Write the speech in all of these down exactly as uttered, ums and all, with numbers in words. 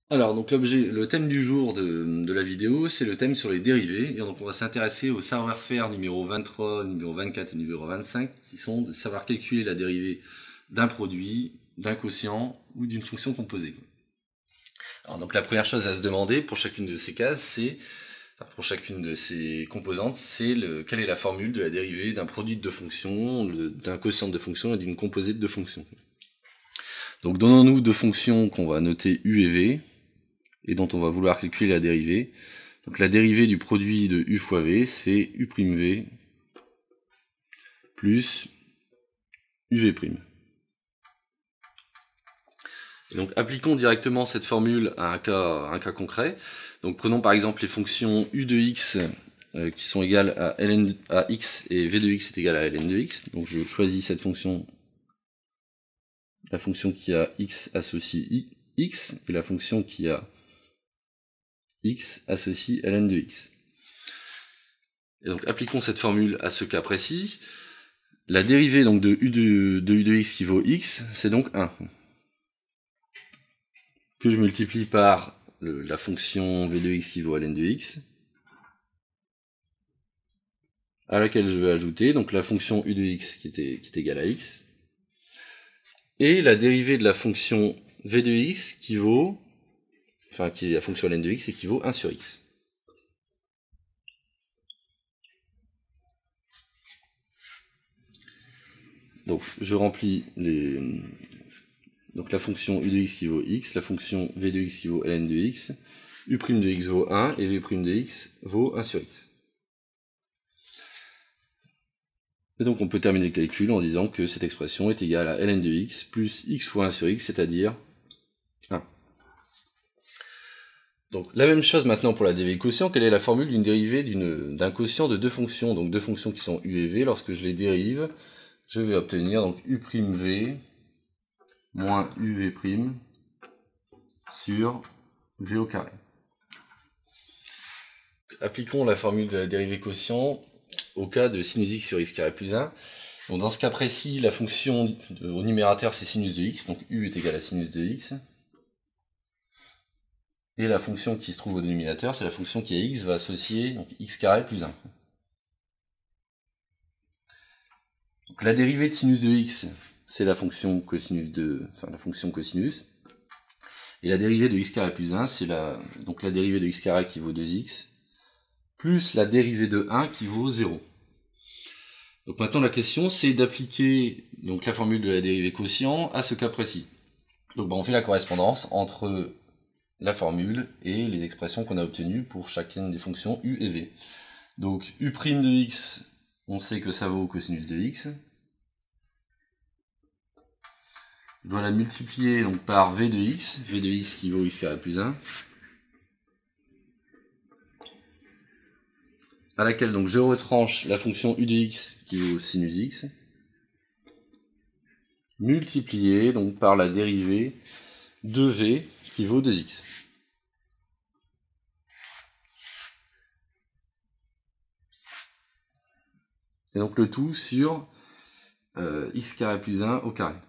Alors, donc l'objet, le thème du jour de, de la vidéo, c'est le thème sur les dérivés, et donc on va s'intéresser au savoir-faire numéro vingt-trois, numéro vingt-quatre et numéro vingt-cinq, qui sont de savoir calculer la dérivée d'un produit, d'un quotient ou d'une fonction composée. Alors donc la première chose à se demander pour chacune de ces cases, c'est, pour chacune de ces composantes, c'est le, quelle est la formule de la dérivée d'un produit de deux fonctions, d'un quotient de deux fonctions et d'une composée de deux fonctions. Donc donnons-nous deux fonctions qu'on va noter u et v, et dont on va vouloir calculer la dérivée. Donc la dérivée du produit de u fois v, c'est u'v plus uv'. Et donc appliquons directement cette formule à un cas, à un cas concret. Donc prenons par exemple les fonctions u de x euh, qui sont égales à, ln, à x et v de x est égal à ln de x. Donc je choisis cette fonction, la fonction qui a x associe i, x, et la fonction qui a x associe ln de x. Et donc appliquons cette formule à ce cas précis. La dérivée donc de u de, de u de x qui vaut x, c'est donc un. Que je multiplie par le, la fonction v de x qui vaut ln de x, à laquelle je vais ajouter donc la fonction u de x qui est, qui est égale à x, et la dérivée de la fonction v de x qui vaut, enfin qui est la fonction ln de x et qui vaut un sur x. Donc je remplis les, donc la fonction u de x qui vaut x, la fonction v de x qui vaut ln de x, u' de x vaut un et v' de x vaut un sur x. Et donc on peut terminer le calcul en disant que cette expression est égale à ln de x plus x fois un sur x, c'est-à-dire un. Donc la même chose maintenant pour la dérivée quotient. Quelle est la formule d'une dérivée d'un quotient de deux fonctions, donc deux fonctions qui sont u et v? Lorsque je les dérive, je vais obtenir donc u'v moins uv' sur v au carré. Appliquons la formule de la dérivée quotient au cas de sinus x sur x carré plus un. Donc dans ce cas précis, la fonction au numérateur c'est sinus de x, donc u est égal à sinus de x. Et la fonction qui se trouve au dénominateur, c'est la fonction qui est x, va associer donc, x carré plus un. Donc, la dérivée de sinus de x, c'est la fonction cosinus de, enfin la fonction cosinus. Et la dérivée de x carré plus un, c'est la, donc la dérivée de x carré qui vaut deux x, plus la dérivée de un qui vaut zéro. Donc maintenant la question c'est d'appliquer donc la formule de la dérivée quotient à ce cas précis. Donc bah, on fait la correspondance entre la formule et les expressions qu'on a obtenues pour chacune des fonctions u et v. Donc u' de x, on sait que ça vaut cosinus de x. Je dois la multiplier donc par v de x, v de x qui vaut x carré plus un, à laquelle donc je retranche la fonction u de x qui vaut sinus x, multiplié donc par la dérivée de v qui vaut deux x. Et donc le tout sur euh, x carré plus un au carré.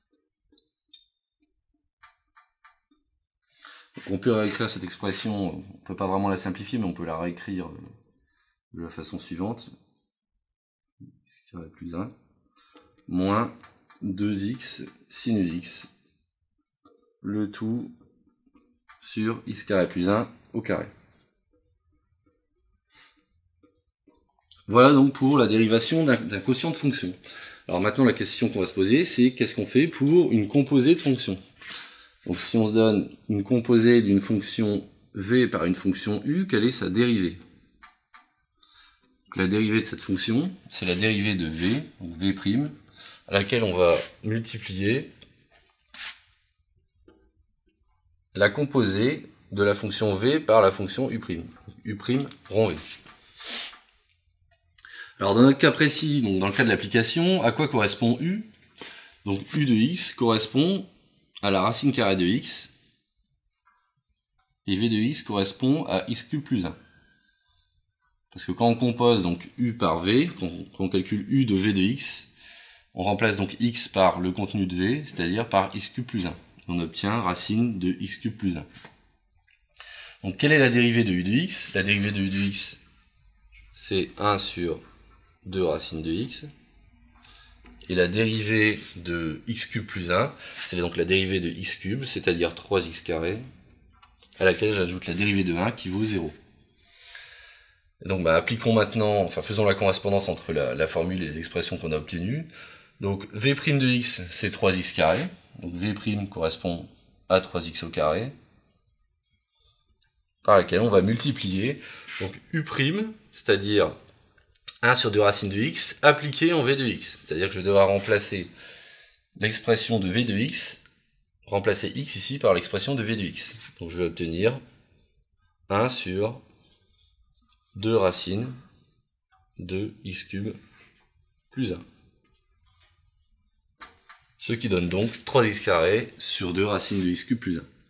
Donc on peut réécrire cette expression, on ne peut pas vraiment la simplifier, mais on peut la réécrire de la façon suivante. X carré plus un, moins deux x sinus x, le tout sur x carré plus un au carré. Voilà donc pour la dérivation d'un quotient de fonction. Alors maintenant la question qu'on va se poser, c'est qu'est-ce qu'on fait pour une composée de fonction? Donc si on se donne une composée d'une fonction v par une fonction u, quelle est sa dérivée? Donc, la dérivée de cette fonction, c'est la dérivée de v, donc v', à laquelle on va multiplier la composée de la fonction v par la fonction u', u' rond v. Alors dans notre cas précis, donc dans le cas de l'application, à quoi correspond u? Donc u de x correspond à la racine carrée de x, et v de x correspond à x cube plus un. Parce que quand on compose donc u par v, quand on calcule u de v de x, on remplace donc x par le contenu de v, c'est-à-dire par x cube plus un. On obtient racine de x cube plus un. Donc quelle est la dérivée de u de x? La dérivée de u de x, c'est un sur deux racines de x. Et la dérivée de x cube plus un, c'est donc la dérivée de x cube, c'est-à-dire trois x carré, à laquelle j'ajoute la dérivée de un qui vaut zéro. Et donc bah, appliquons maintenant, enfin faisons la correspondance entre la, la formule et les expressions qu'on a obtenues. Donc v' de x, c'est trois x carré, donc v' correspond à trois x au carré, par laquelle on va multiplier donc u', c'est-à-dire un sur deux racines de x, appliqué en v de x. C'est-à-dire que je devrais remplacer l'expression de v de x, remplacer x ici par l'expression de v de x. Donc je vais obtenir un sur deux racines de x cube plus un. Ce qui donne donc trois x carré sur deux racines de x cube plus un.